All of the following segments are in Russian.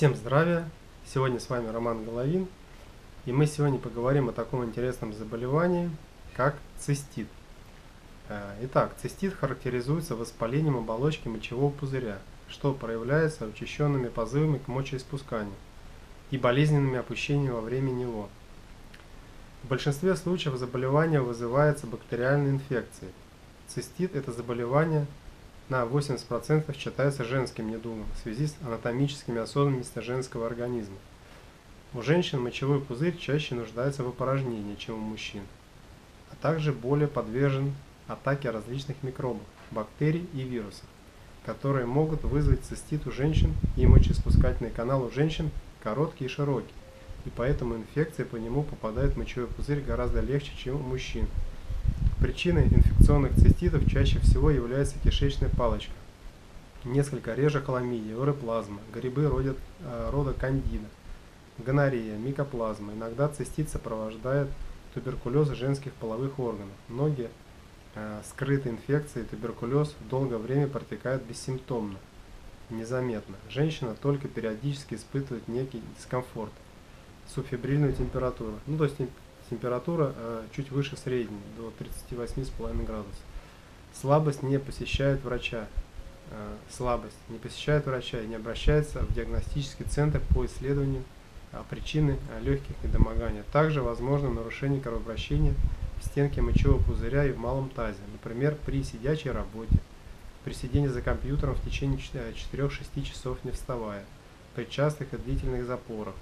Всем здравия! Сегодня с вами Роман Головин, и мы сегодня поговорим о таком интересном заболевании, как цистит. Итак, цистит характеризуется воспалением оболочки мочевого пузыря, что проявляется учащенными позывами к мочеиспусканию и болезненными опущениями во время него. В большинстве случаев заболевание вызывается бактериальной инфекцией. Цистит – это заболевание на 80% считается женским недугом в связи с анатомическими особенностями женского организма. У женщин мочевой пузырь чаще нуждается в опорожнении, чем у мужчин, а также более подвержен атаке различных микробов, бактерий и вирусов, которые могут вызвать цистит у женщин, и мочеиспускательный канал у женщин короткий и широкий, и поэтому инфекция по нему попадает в мочевой пузырь гораздо легче, чем у мужчин. Причиной инфекционных циститов чаще всего является кишечная палочка, несколько реже хламидия, уреплазма, грибы рода кандида, гонорея, микоплазма. Иногда цистит сопровождает туберкулез женских половых органов. Многие скрытые инфекции туберкулез долгое время протекают бессимптомно, незаметно. Женщина только периодически испытывает некий дискомфорт, субфебрильную температуру, то есть температура чуть выше средней, до 38,5 градусов. Слабость не посещает врача. И не обращается в диагностический центр по исследованию причины легких недомогания. Также возможно нарушение кровообращения в стенке мочевого пузыря и в малом тазе, например, при сидячей работе, при сидении за компьютером в течение 4-6 часов не вставая, при частых и длительных запорах,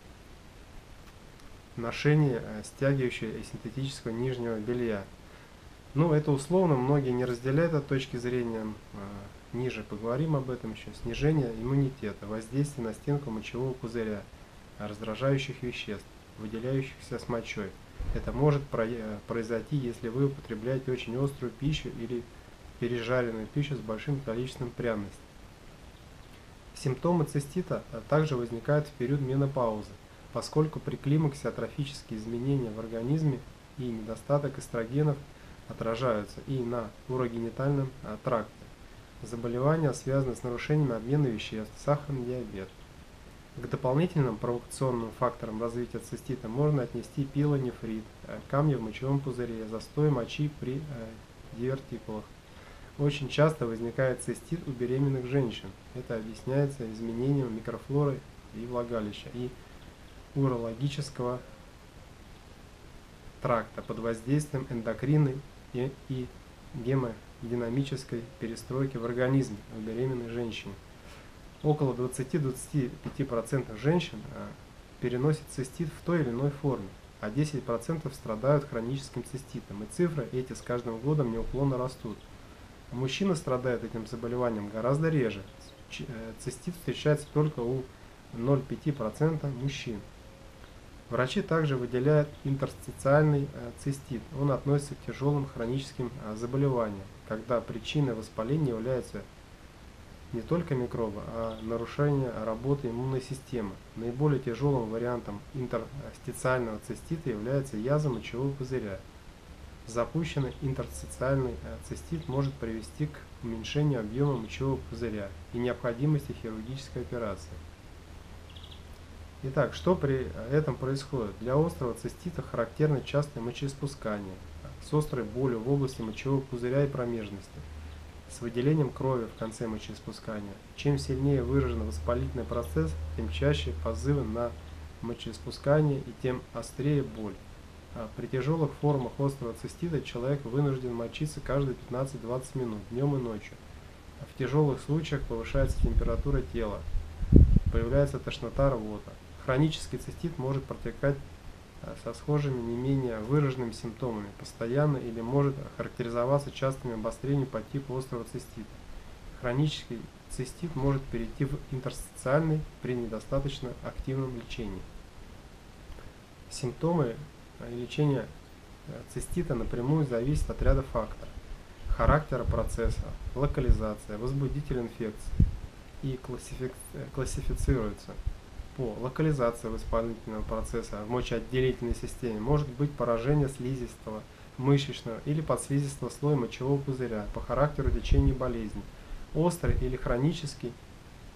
ношение стягивающего и синтетического нижнего белья. Это условно, многие не разделяют от точки зрения, ниже поговорим об этом еще, снижение иммунитета, воздействие на стенку мочевого пузыря, раздражающих веществ, выделяющихся с мочой. Это может произойти, если вы употребляете очень острую пищу или пережаренную пищу с большим количеством пряностей. Симптомы цистита также возникают в период менопаузы, поскольку при климаксе атрофические изменения в организме и недостаток эстрогенов отражаются и на урогенитальном тракте. Заболевания связаны с нарушением обмена веществ, сахарный диабет. К дополнительным провокационным факторам развития цистита можно отнести пилонефрит, камни в мочевом пузыре, застой мочи при дивертикулах. Очень часто возникает цистит у беременных женщин. Это объясняется изменением микрофлоры и влагалища и урологического тракта под воздействием эндокринной и гемодинамической перестройки в организме у беременной женщины. Около 20-25% женщин переносят цистит в той или иной форме, а 10% страдают хроническим циститом, и цифры эти с каждым годом неуклонно растут. Мужчины страдают этим заболеванием гораздо реже. Цистит встречается только у 0,5% мужчин. Врачи также выделяют интерстициальный цистит. Он относится к тяжелым хроническим заболеваниям, когда причиной воспаления являются не только микробы, а нарушение работы иммунной системы. Наиболее тяжелым вариантом интерстициального цистита является язва мочевого пузыря. Запущенный интерстициальный цистит может привести к уменьшению объема мочевого пузыря и необходимости хирургической операции. Итак, что при этом происходит? Для острого цистита характерно частое мочеиспускание с острой болью в области мочевого пузыря и промежности, с выделением крови в конце мочеиспускания. Чем сильнее выражен воспалительный процесс, тем чаще позывы на мочеиспускание и тем острее боль. При тяжелых формах острого цистита человек вынужден мочиться каждые 15-20 минут, днем и ночью. В тяжелых случаях повышается температура тела, появляется тошнота, рвота. Хронический цистит может протекать со схожими, не менее выраженными симптомами постоянно или может характеризоваться частыми обострениями по типу острого цистита. Хронический цистит может перейти в интерстициальный при недостаточно активном лечении. Симптомы лечения цистита напрямую зависят от ряда факторов: характера процесса, локализация, возбудитель инфекции, и классифицируются по локализации воспалительного процесса в мочеотделительной системе. Может быть поражение слизистого, мышечного или подслизистого слоя мочевого пузыря по характеру течения болезни, острый или хронический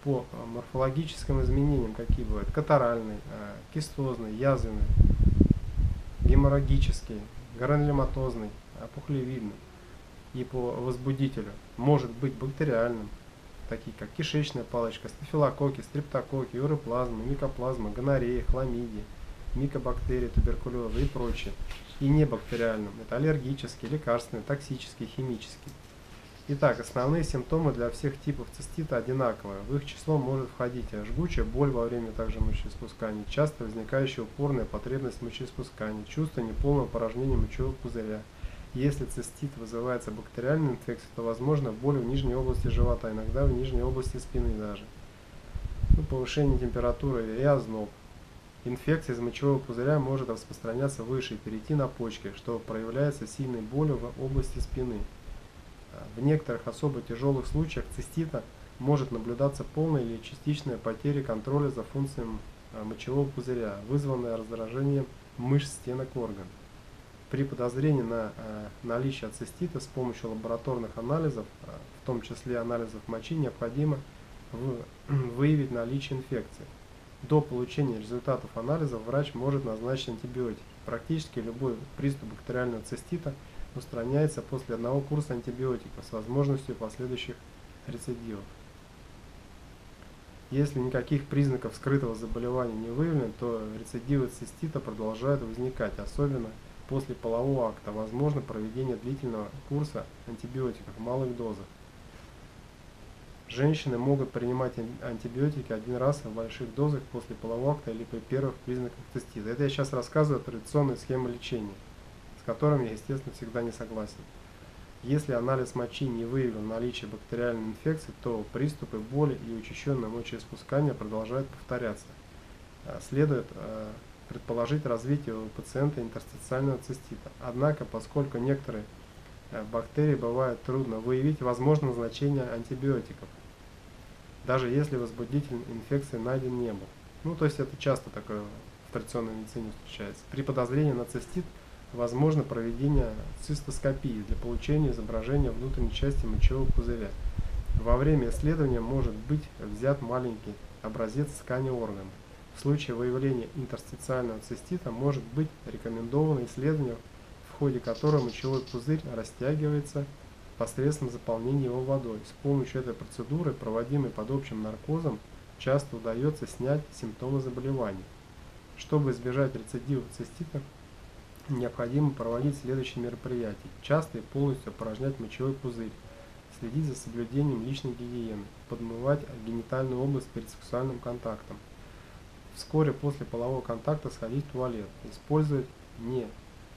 по морфологическим изменениям, какие бывают: катаральный, кистозный, язвенный, геморрагический, гранулематозный, опухолевидный, и по возбудителю может быть бактериальным, такие как кишечная палочка, стафилококки, стрептококки, уреплазма, микоплазма, гонорея, хламидия, микобактерии, туберкулеза и прочее. И небактериальным – это аллергический, лекарственный, токсический, химический. Итак, основные симптомы для всех типов цистита одинаковые. В их число может входить жгучая боль во время также мочеиспускания, часто возникающая упорная потребность в мочеиспускании, чувство неполного порожнения мочевого пузыря. Если цистит вызывается бактериальной инфекцией, то возможно боль в нижней области живота, иногда в нижней области спины даже. Повышение температуры и озноб. Инфекция из мочевого пузыря может распространяться выше и перейти на почки, что проявляется сильной болью в области спины. В некоторых особо тяжелых случаях цистита может наблюдаться полная или частичная потеря контроля за функциями мочевого пузыря, вызванная раздражением мышц стенок органа. При подозрении на наличие цистита с помощью лабораторных анализов, в том числе анализов мочи, необходимо выявить наличие инфекции. До получения результатов анализов врач может назначить антибиотики. Практически любой приступ бактериального цистита устраняется после одного курса антибиотиков с возможностью последующих рецидивов. Если никаких признаков скрытого заболевания не выявлено, то рецидивы цистита продолжают возникать, особенно после полового акта. Возможно проведение длительного курса антибиотиков в малых дозах. Женщины могут принимать антибиотики один раз в больших дозах после полового акта или при первых признаках цистита. Это я сейчас рассказываю о традиционной схеме лечения, с которыми я, естественно, всегда не согласен. Если анализ мочи не выявил наличие бактериальной инфекции, то приступы боли и учащенное мочеиспускание продолжают повторяться. Следует предположить развитие у пациента интерстициального цистита. Однако, поскольку некоторые бактерии бывает трудно выявить, возможно назначение антибиотиков, даже если возбудитель инфекции найден не был. То есть это часто такое в традиционной медицине встречается. При подозрении на цистит возможно проведение цистоскопии для получения изображения внутренней части мочевого пузыря. Во время исследования может быть взят маленький образец ткани органа. В случае выявления интерстициального цистита может быть рекомендовано исследование, в ходе которого мочевой пузырь растягивается посредством заполнения его водой. С помощью этой процедуры, проводимой под общим наркозом, часто удается снять симптомы заболевания. Чтобы избежать рецидива цистита, необходимо проводить следующие мероприятия: часто и полностью опорожнять мочевой пузырь, следить за соблюдением личной гигиены, подмывать генитальную область перед сексуальным контактом, вскоре после полового контакта сходить в туалет, использовать не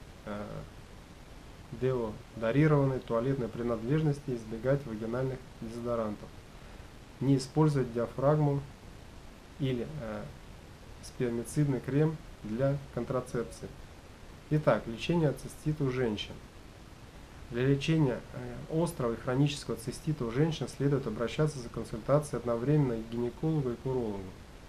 деодорированные туалетные принадлежности, избегать вагинальных дезодорантов, не использовать диафрагму или спермицидный крем для контрацепции. Итак, лечение цистита у женщин. Для лечения острого и хронического цистита у женщин следует обращаться за консультацией одновременно и к гинекологу, и к урологу.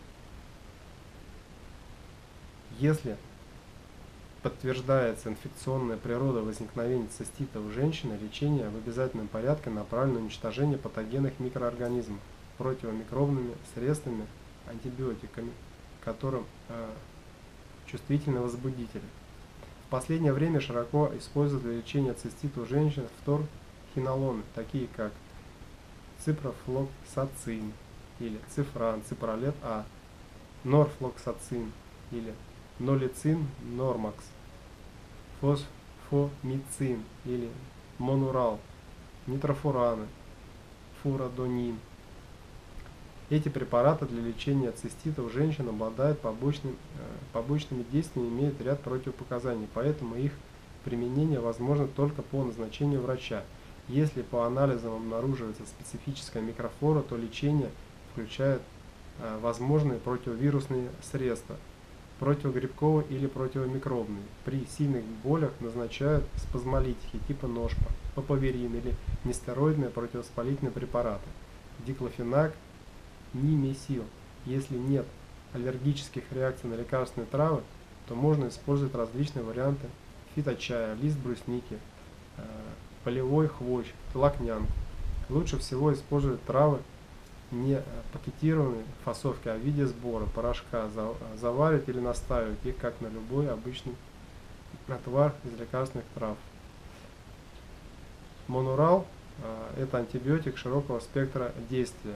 Если подтверждается инфекционная природа возникновения цистита у женщины, лечение в обязательном порядке направлено на уничтожение патогенных микроорганизмов противомикробными средствами, антибиотиками, которым чувствительны возбудители. В последнее время широко используют для лечения цистита у женщин фторхинолоны, такие как ципрофлоксацин или цифран, ципролет А, норфлоксацин или нолицин нормакс, фосфомицин или монурал, нитрофураны, фурадонин. Эти препараты для лечения цистита у женщин обладают побочными действиями, имеют ряд противопоказаний, поэтому их применение возможно только по назначению врача. Если по анализам обнаруживается специфическая микрофлора, то лечение включает возможные противовирусные средства, противогрибковые или противомикробные. При сильных болях назначают спазмолитики типа ношпа, папаверин или нестероидные противовоспалительные препараты, диклофенак, нимесил. Если нет аллергических реакций на лекарственные травы, то можно использовать различные варианты фиточая, лист брусники, полевой хвощ, толокнянку. Лучше всего использовать травы не пакетированной фасовки, а в виде сбора, порошка. Заваривать или настаивать их, как на любой обычный отвар из лекарственных трав. Монурал – это антибиотик широкого спектра действия,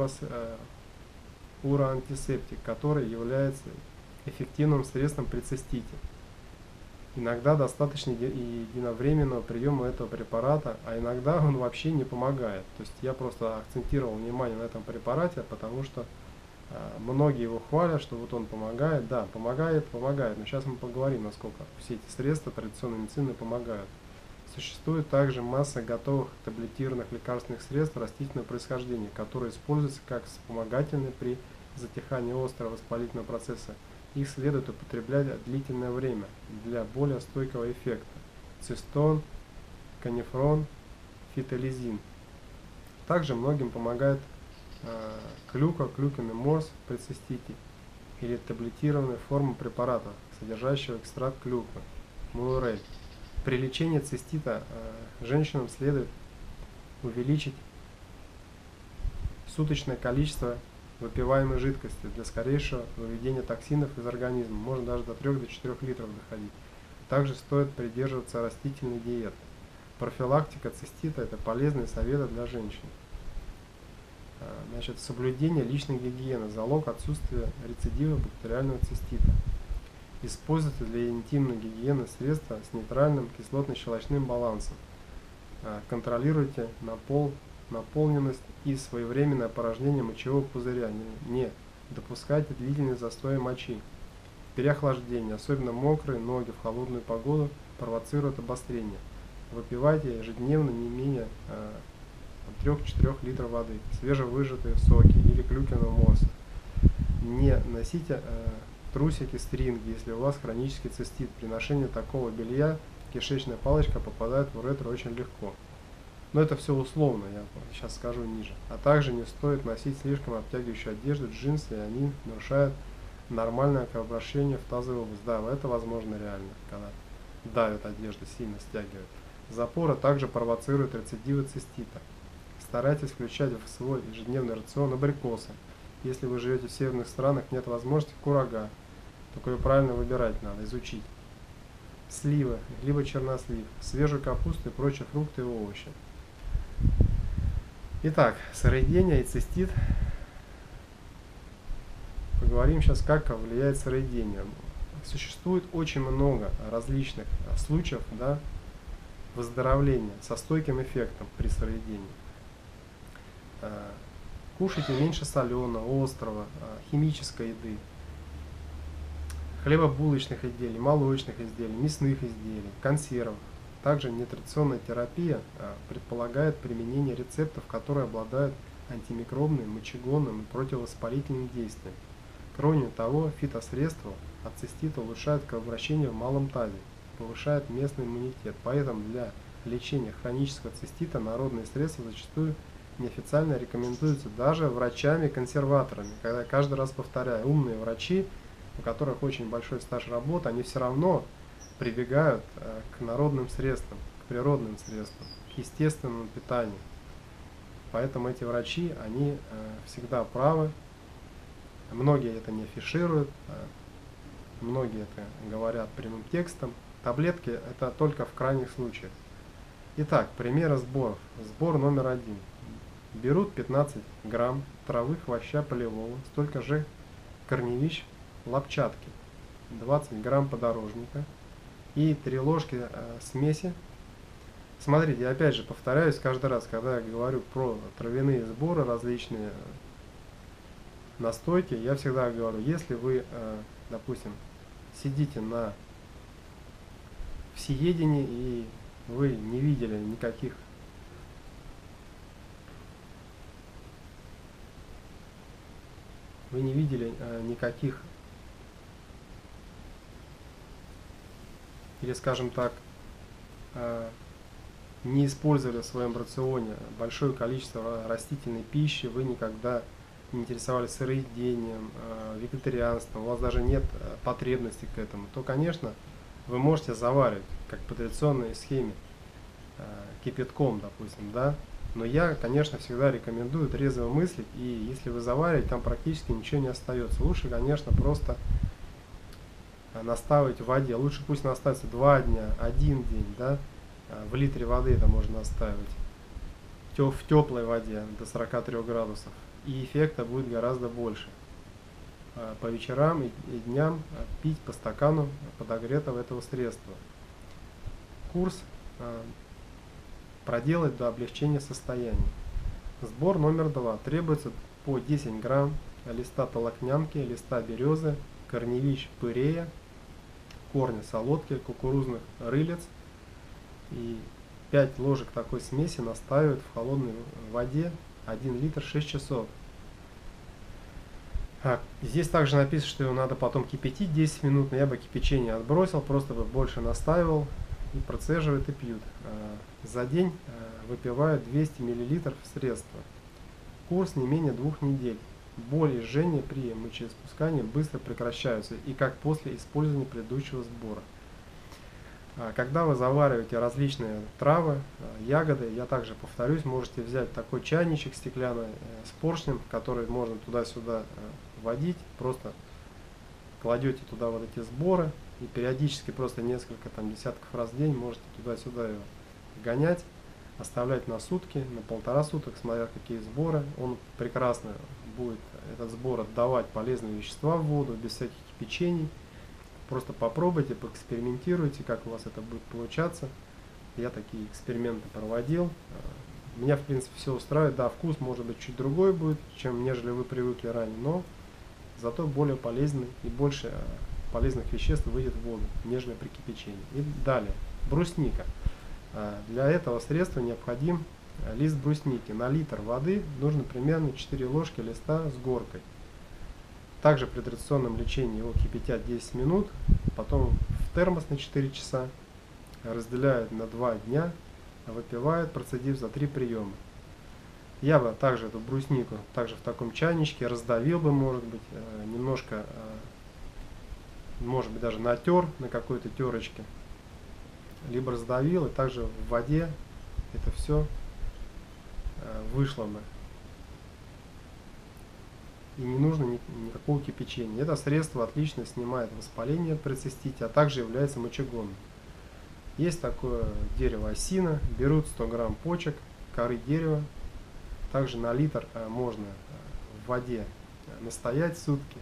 уроантисептик, который является эффективным средством при цистите. Иногда достаточно единовременного приема этого препарата, а иногда он вообще не помогает. То есть я просто акцентировал внимание на этом препарате, потому что многие его хвалят, что вот он помогает. Да, помогает, но сейчас мы поговорим, насколько все эти средства традиционной медицины помогают. Существует также масса готовых таблетированных лекарственных средств растительного происхождения, которые используются как вспомогательные при затихании острого воспалительного процесса. Их следует употреблять длительное время для более стойкого эффекта. Цистон, канифрон, фитолизин. Также многим помогает клюква, клюквенный морс при цистите или таблетированная форма препарата, содержащего экстракт клюквы, мулурей. При лечении цистита женщинам следует увеличить суточное количество выпиваемой жидкости для скорейшего выведения токсинов из организма, можно даже до 3-4 литров доходить. Также стоит придерживаться растительной диеты. Профилактика цистита – это полезные советы для женщин. Значит, соблюдение личной гигиены – залог отсутствия рецидива бактериального цистита. Используйте для интимной гигиены средства с нейтральным кислотно-щелочным балансом. Контролируйте наполненность и своевременное опорожнение мочевого пузыря. Не допускайте длительный застой мочи. Переохлаждение, особенно мокрые ноги в холодную погоду, провоцируют обострение. Выпивайте ежедневно не менее 3-4 литров воды, свежевыжатые соки или клюквенного морса. Не носите трусики, стринги, если у вас хронический цистит. При ношении такого белья кишечная палочка попадает в уретру очень легко. Но это все условно, я сейчас скажу ниже. А также не стоит носить слишком обтягивающую одежду, джинсы, и они нарушают нормальное кровообращение в тазовую область. Да, это возможно реально, когда давит одежда, сильно стягивает. Запоры также провоцируют рецидивы цистита. Старайтесь включать в свой ежедневный рацион абрикосы. Если вы живете в северных странах, нет возможности курага. Только ее правильно выбирать надо, изучить. Сливы, либо чернослив, свежую капусту и прочие фрукты и овощи. Итак, сыроедение и цистит. Поговорим сейчас, как влияет сыроедение. Существует очень много различных случаев, да, выздоровления со стойким эффектом при сыроедении. Кушайте меньше соленого, острого, химической еды, хлебобулочных изделий, молочных изделий, мясных изделий, консервов. Также нетрадиционная терапия предполагает применение рецептов, которые обладают антимикробным, мочегонным и противовоспалительным действием. Кроме того, фитосредства от цистита улучшают кровообращение в малом тазе, повышают местный иммунитет. Поэтому для лечения хронического цистита народные средства зачастую неофициально рекомендуются даже врачами-консерваторами. Когда я каждый раз повторяю, умные врачи, у которых очень большой стаж работы, они все равно прибегают к народным средствам, к природным средствам, к естественному питанию. Поэтому эти врачи, они всегда правы. Многие это не афишируют, многие это говорят прямым текстом. Таблетки это только в крайних случаях. Итак, примеры сборов. Сбор номер 1. Берут 15 грамм травы хвоща полевого, столько же корневищ лапчатки, 20 грамм подорожника и 3 ложки смеси. Смотрите, я опять же повторяюсь каждый раз, когда я говорю про травяные сборы, различные настойки, я всегда говорю, если вы, допустим, сидите на всеедении и вы не видели никаких или, скажем так, не использовали в своем рационе большое количество растительной пищи, вы никогда не интересовались сыроедением, вегетарианством, у вас даже нет потребности к этому, то, конечно, вы можете заваривать, как по традиционной схеме, кипятком, допустим, да, Но я, конечно, всегда рекомендую трезво мыслить, и если вы завариваете, там практически ничего не остается. Лучше, конечно, просто наставить в воде. Лучше пусть настаивается 2 дня, 1 день, да, в литре воды это можно оставить. В теплой воде до 43 градусов. И эффекта будет гораздо больше. По вечерам и дням пить по стакану подогретого этого средства. Курс проделать до облегчения состояния. Сбор номер 2. Требуется по 10 грамм листа толокнянки, листа березы, корневищ пырея, корня солодки, кукурузных рылец и 5 ложек такой смеси настаивают в холодной воде 1 литр 6 часов. Здесь также написано, что его надо потом кипятить 10 минут, но я бы кипячение отбросил, просто бы больше настаивал и процеживают и пьют. За день выпивают 200 мл средства. Курс не менее 2 недель. Боль и жжение при мочеиспускании быстро прекращаются и как после использования предыдущего сбора. Когда вы завариваете различные травы, ягоды, я также повторюсь, можете взять такой чайничек стеклянный с поршнем, который можно туда-сюда водить, просто кладете туда вот эти сборы и периодически просто несколько десятков раз в день можете туда-сюда его гонять, оставлять на сутки, на 1,5 суток, смотря какие сборы. Он прекрасно будет, этот сбор, отдавать полезные вещества в воду без всяких кипячений. Просто попробуйте, поэкспериментируйте, как у вас это будет получаться. Я такие эксперименты проводил. Меня, в принципе, все устраивает. Да, вкус может быть чуть другой будет, чем нежели вы привыкли ранее, но зато более полезный и больше полезных веществ выйдет в воду, нежели при кипячении. И далее, брусника. Для этого средства необходим лист брусники. На литр воды нужно примерно 4 ложки листа с горкой. Также при традиционном лечении его кипятят 10 минут, потом в термос на 4 часа, разделяют на 2 дня, выпивают, процедив за 3 приема. Я бы также эту бруснику также в таком чайничке раздавил бы, может быть, немножко, может быть, даже натер на какой-то терочке, либо раздавил и также в воде это все вышло бы. И не нужно никакого кипячения. Это средство отлично снимает воспаление при цистите, а также является мочегонным. Есть такое дерево осина, берут 100 грамм почек, коры дерева. Также на литр можно в воде настоять сутки.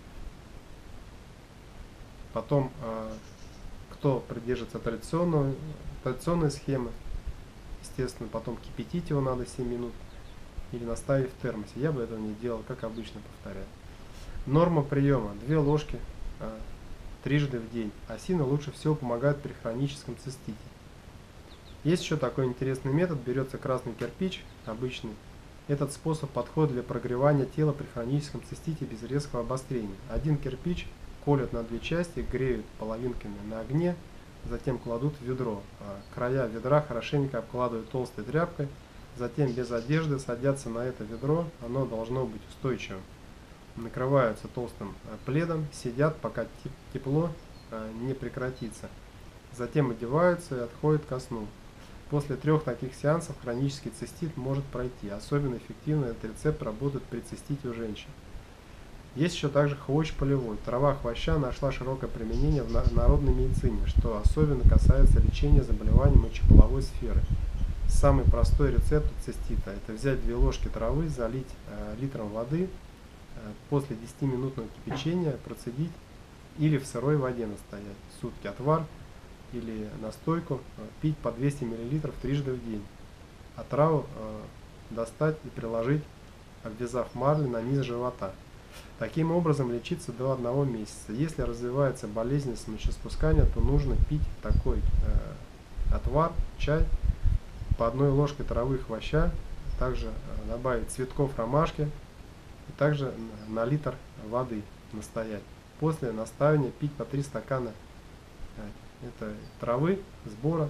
Потом, кто придерживается традиционной схемы, естественно, потом кипятить его надо 7 минут. Или наставив в термосе. Я бы этого не делал, как обычно повторяю. Норма приема 2 ложки трижды в день. Осина лучше всего помогает при хроническом цистите. Есть еще такой интересный метод. Берется красный кирпич, обычный. Этот способ подходит для прогревания тела при хроническом цистите без резкого обострения. Один кирпич колят на 2 части, греют половинками на огне, затем кладут в ведро. Края ведра хорошенько обкладывают толстой тряпкой. Затем без одежды садятся на это ведро, оно должно быть устойчивым. Накрываются толстым пледом, сидят, пока тепло не прекратится. Затем одеваются и отходят ко сну. После 3 таких сеансов хронический цистит может пройти. Особенно эффективно этот рецепт работает при цистите у женщин. Есть еще также хвощ полевой. Трава хвоща нашла широкое применение в народной медицине, что особенно касается лечения заболеваний мочеполовой сферы. Самый простой рецепт цистита – это взять 2 ложки травы, залить литром воды, после 10-минутного кипячения процедить или в сырой воде настоять сутки отвар или настойку, пить по 200 мл трижды в день. А траву достать и приложить, обвязав марлей на низ живота. Таким образом лечиться до 1 месяца. Если развивается болезненность мочеиспускания, то нужно пить такой отвар, чай, по 1 ложке травы хвоща, также добавить цветков ромашки и также на литр воды настоять. После настаивания пить по 3 стакана этой травы, сбора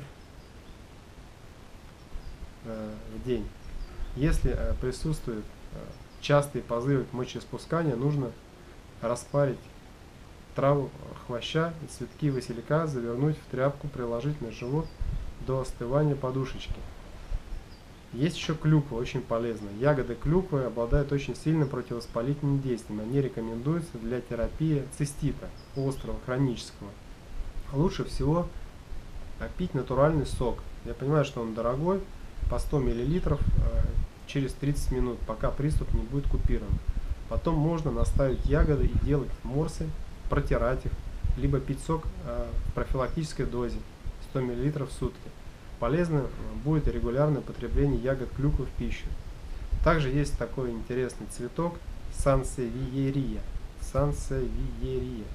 в день. Если присутствуют частые позывы к мочеиспусканию, нужно распарить траву хвоща и цветки василька, завернуть в тряпку, приложить на живот до остывания подушечки. Есть еще клюква, очень полезная. Ягоды клюквы обладают очень сильным противовоспалительным действием. Они рекомендуются для терапии цистита, острого, хронического. Лучше всего пить натуральный сок. Я понимаю, что он дорогой, по 100 мл через 30 минут, пока приступ не будет купирован. Потом можно наставить ягоды и делать морсы, протирать их, либо пить сок в профилактической дозе 100 мл в сутки. Полезно будет регулярное потребление ягод клюквы в пищу. Также есть такой интересный цветок сансевиерия. Сансевиерия.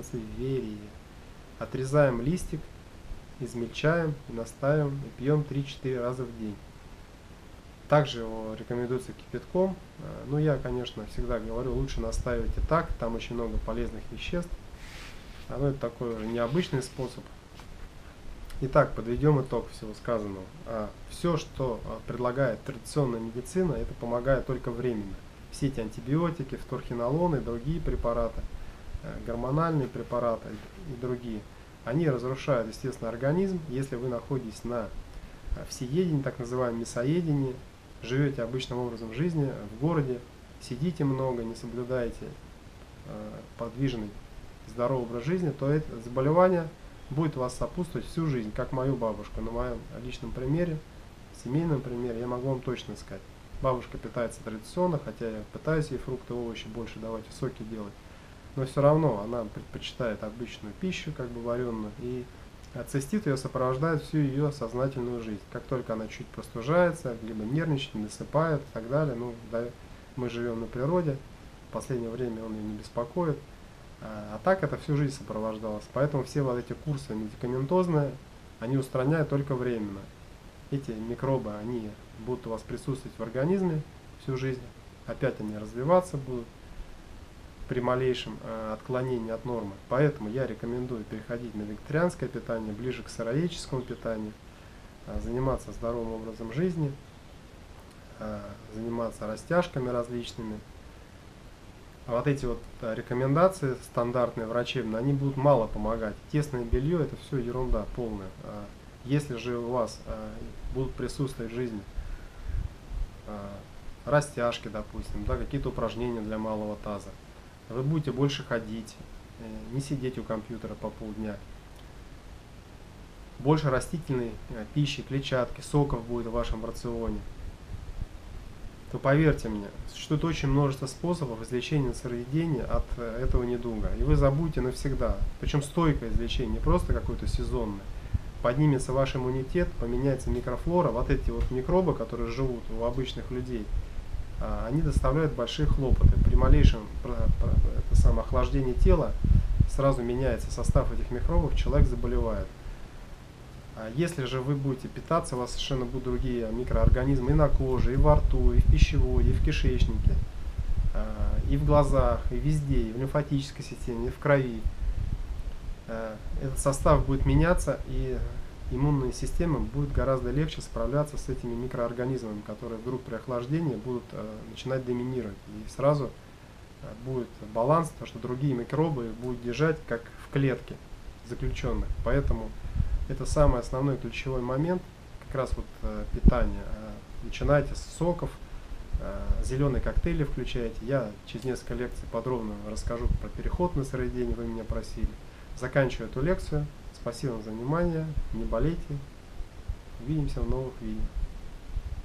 Отрезаем листик, измельчаем и настаиваем и пьем 3-4 раза в день. Также его рекомендуется кипятком. Но я, конечно, всегда говорю, лучше настаивать и так. Там очень много полезных веществ. Но это такой уже необычный способ. Итак, подведем итог всего сказанного. Все, что предлагает традиционная медицина, это помогает только временно. Все эти антибиотики, фторхинолоны и другие препараты, гормональные препараты и другие, они разрушают, естественно, организм. Если вы находитесь на всеедении, так называемом мясоедении, живете обычным образом жизни в городе, сидите много, не соблюдаете подвижный, здоровый образ жизни, то это заболевание будет вас сопутствовать всю жизнь, как мою бабушку. На моем личном примере, семейном примере, я могу вам точно сказать. Бабушка питается традиционно, хотя я пытаюсь ей фрукты, овощи больше давать, и соки делать. Но все равно она предпочитает обычную пищу, как бы вареную, и цистит ее сопровождает всю ее сознательную жизнь. Как только она чуть простужается, либо нервничает, не досыпает и так далее, да, мы живем на природе, в последнее время он ее не беспокоит. А так это всю жизнь сопровождалось. Поэтому все вот эти курсы медикаментозные, они устраняют только временно. Эти микробы, они будут у вас присутствовать в организме всю жизнь. Опять они развиваться будут при малейшем отклонении от нормы. Поэтому я рекомендую переходить на вегетарианское питание, ближе к сыроедческому питанию, заниматься здоровым образом жизни, заниматься растяжками различными. Вот эти вот рекомендации стандартные врачебные, они будут мало помогать. Тесное белье это все ерунда полная. Если же у вас будут присутствовать в жизни растяжки, допустим, да, какие-то упражнения для малого таза, вы будете больше ходить, не сидеть у компьютера по полдня, больше растительной пищи, клетчатки, соков будет в вашем рационе, то поверьте мне, существует очень множество способов излечения сыроедения от этого недуга. И вы забудете навсегда. Причем стойкое излечение, не просто какое-то сезонное. Поднимется ваш иммунитет, поменяется микрофлора. Вот эти вот микробы, которые живут у обычных людей, они доставляют большие хлопоты. При малейшем охлаждении тела сразу меняется состав этих микробов, человек заболевает. Если же вы будете питаться, у вас совершенно будут другие микроорганизмы и на коже, и во рту, и в пищеводе, и в кишечнике, и в глазах, и везде, и в лимфатической системе, и в крови. Этот состав будет меняться, и иммунная система будет гораздо легче справляться с этими микроорганизмами, которые вдруг при охлаждении будут начинать доминировать. И сразу будет баланс, потому что другие микробы будут держать как в клетке заключенных. Поэтому это самый основной ключевой момент, как раз вот питание. Начинайте с соков, зеленые коктейли включайте. Я через несколько лекций подробно расскажу про переход на сыроедение, вы меня просили. Заканчиваю эту лекцию. Спасибо вам за внимание. Не болейте. Увидимся в новых видео.